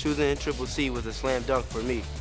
Choosing NCCC was a slam dunk for me.